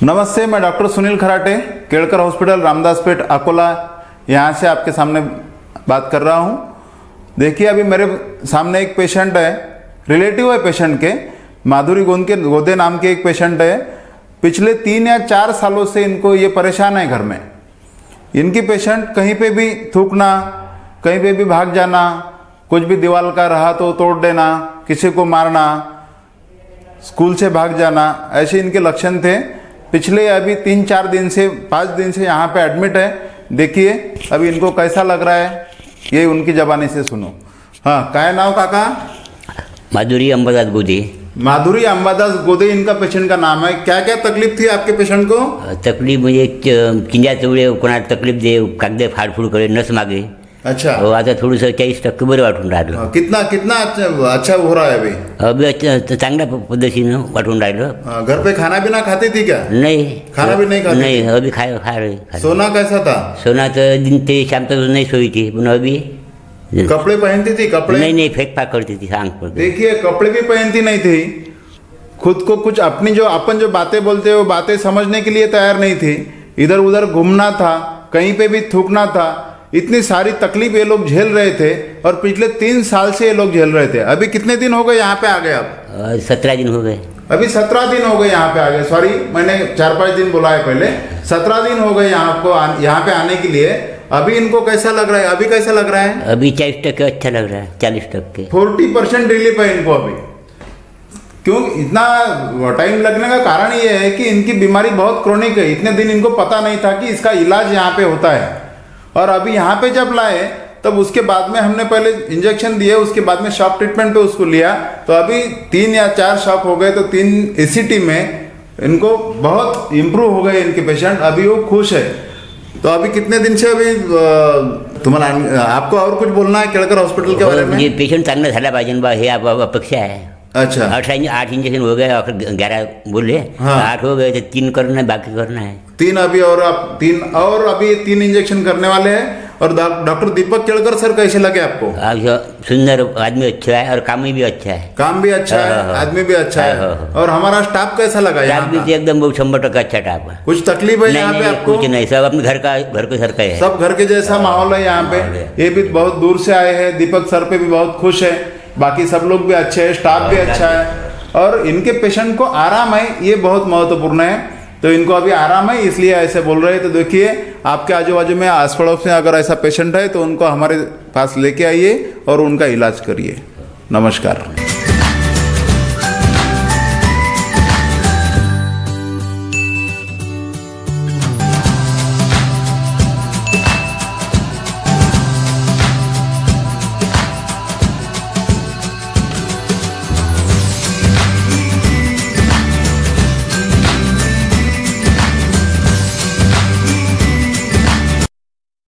नमस्ते, मैं doctor Sunil Kharate, Kedkar hospital, Ramdaspeth, Akola, यहाँ से आपके सामने बात कर रहा हूँ। देखिए, अभी मेरे सामने एक पेशेंट है, रिलेटिव है पेशेंट के, माधुरी गोदे नाम के एक पेशेंट है। पिछले 3 या 4 सालों से इनको ये परेशान है घर में। इनकी पेशेंट कहीं पे भी थूकना, कहीं पे भी भाग जाना, कुछ भी दीवार का रहा तो तोड़ देना, किसी को मारना, स्कूल से भाग जाना, ऐसे इनके लक्षण थे। पिछले अभी 3-4 दिन से 5 दिन से यहाँ पे एडमिट है। देखिए अभी इनको कैसा लग रहा है, ये उनकी जबानी से सुनो। हाँ, क्या नाव काका? माधुरी अंबादास गोदे। माधुरी अंबादास गोदे इनका पेशेंट का नाम है। क्या क्या तकलीफ थी आपके पेशेंट को? तकलीफ म्हणजे किंजा चवळे कोणाला तकलीफ दे, कागदे फाडफूड करे, नस मागे। अच्छा, आता थोडंसं 40% बरं वाटून राहिलं। कितना अच्छा हो रहा है अभी? अभी अच्छा, चांगल्या पद्धतीनं वाटून राहिलं। घर पे खाना पीना खाती थी क्या? नहीं, खाना भी नहीं खाती? नहीं, अभी खा रहे। सोना कैसा था? सोना तर दिन ते शाम तक नहीं सोई थी, पण अभी कपड़े पहनती थी? कपड़े नहीं, फेंक फाक करती थी आंख पर। देखिए, कपड़े भी पहनती नहीं थी, खुद को कुछ अपनी अपन जो बातें बोलते हैं वो बातें समझने के लिए तैयार नहीं थी। इधर उधर घूमना था, कहीं पे भी थूकना था। इतनी सारी तकलीफ ये लोग झेल रहे थे और पिछले 3 साल से ये लोग झेल रहे थे। अभी कितने दिन हो गए यहाँ पे आ गए आप? 17 दिन हो गए। अभी 17 दिन हो गए यहाँ पे आ गए। सॉरी, मैंने 4-5 दिन बोला है पहले। 17 दिन हो गए यहाँ पे आने के लिए। अभी इनको कैसा लग रहा है? अभी कैसा लग रहा है? अभी 40% अच्छा लग रहा है। 40%, 40% रिलीफ है इनको अभी। क्यों इतना टाइम लगने का कारण ये है कि इनकी बीमारी बहुत क्रोनिक है। इतने दिन इनको पता नहीं था कि इसका इलाज यहाँ पे होता है। और अभी यहाँ पे जब लाए तब उसके बाद में हमने पहले इंजेक्शन दिए, उसके बाद में शॉक ट्रीटमेंट पे उसको लिया, तो अभी 3 या 4 शॉक हो गए, तो 3 एसीटी में इनको बहुत इम्प्रूव हो गए इनके पेशेंट। अभी वो खुश है। तो अभी कितने दिन से अभी तुम्हाला आपको और कुछ बोलना है केड़कर हॉस्पिटल के बारे में? ये पेशेंट चांगला झाला पाहिजे बा, हे अपेक्षा है। अच्छा, 8 इंजेक्शन हो गए और 11 बोले। हाँ। 8 हो गए तो 3 करना है, बाकी करना है 3 अभी, और आप 3 इंजेक्शन करने वाले हैं। और डॉक्टर दीपक केड़कर सर कैसे लगे आपको? सुंदर आदमी अच्छा है और काम भी अच्छा है। काम भी अच्छा है, आदमी भी अच्छा है। और हमारा स्टाफ कैसा लगा? स्टाफ भी एकदम 100% अच्छा स्टाफ है। कुछ तकलीफ है यहाँ पे आपको? कुछ नहीं, सब अपने घर के सर का है। सब घर के जैसा माहौल है यहाँ पे। ये भी बहुत दूर से आए हैं। दीपक सर पे भी बहुत खुश है। बाकी सब लोग भी अच्छे हैं, स्टाफ भी अच्छा है। और इनके पेशेंट को आराम है, ये बहुत महत्वपूर्ण है। तो इनको अभी आराम है, इसलिए ऐसे बोल रहे हैं। तो देखिए, आपके आजू बाजू में, आस पड़ोस में अगर ऐसा पेशेंट है तो उनको हमारे पास लेके आइए और उनका इलाज करिए। नमस्कार।